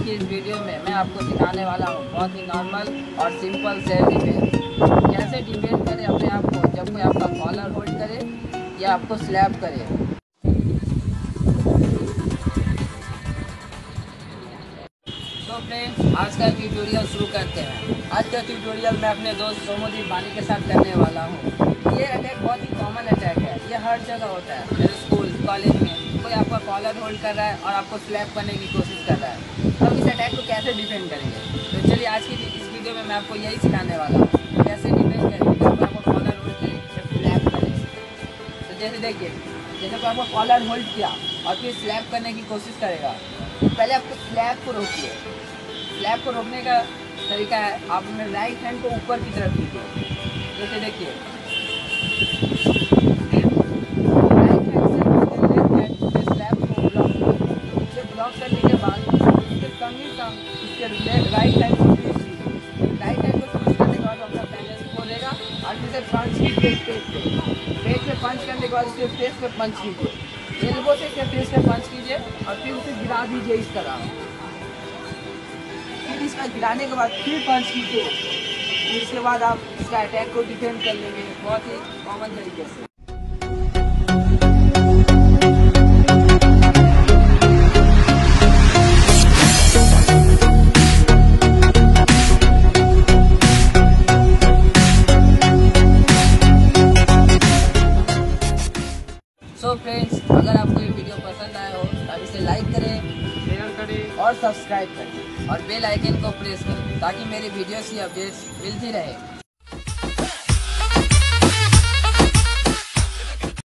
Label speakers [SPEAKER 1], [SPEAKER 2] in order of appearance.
[SPEAKER 1] की इस वीडियो में मैं आपको सिखाने वाला हूँ बहुत ही नॉर्मल और सिंपल सेल्फ डिफेंस। कैसे डिफेंड करें अपने आप को जब कोई आपका कॉलर होल्ड करे या आपको स्लैप करे। तो फ्रेंड्स, आज का ट्यूटोरियल शुरू करते हैं। आज का ट्यूटोरियल मैं अपने दोस्त सोमोदीप बानी के साथ करने वाला हूँ। ये अटैक बहुत ही कॉमन अटैक है, ये हर जगह होता है। मेरे स्कूल कॉलेज में कोई आपका कॉलर होल्ड कर रहा है और आपको स्लैप करने की कोशिश कर रहा है, तो हम इस अटैक को कैसे डिफेंड करेंगे। तो चलिए आज की इस वीडियो में मैं आपको यही सिखाने वाला हूँ, कैसे डिफेंड करेंगे जब आपको कॉलर होल्ड करे या स्लैप करे। तो जैसे देखिए, जैसे कोई आपको कॉलर होल्ड किया और फिर स्लैप करने की कोशिश करेगा, तो पहले आपको स्लैप को रोकिए। स्लैप को रोकने का तरीका है, आप अपने राइट हैंड को ऊपर की तरफ कीजिए। जैसे देखिए, राइट हैंड से लेफ्ट हैंड से स्लैप को ब्लॉक करने के बाद उसके कंघी उसके राइट हैंड को ट्विस्ट कीजिए। राइट हैंड को ट्विस्ट करने के बाद अपना बैलेंस खो देगा और फिर से पंच कीजिए पेट पे पंच करने के बाद उसके फेस पे पंच कीजिए। एल्बो से इसके फेस पे पंच कीजिए और फिर उसे गिरा दीजिए इस तरह। फिर इसका गिराने के बाद फिर पंच कीजिए। इसके बाद आप इसका अटैक को डिफेंड कर लेंगे बहुत ही कॉमन तरीके से। सो फ्रेंड्स, अगर आपको ये वीडियो पसंद आया हो तो इसे लाइक करें, शेयर करें और सब्सक्राइब करें और बेल आइकन को प्रेस करें ताकि मेरे वीडियोस की अपडेट्स मिलती रहे।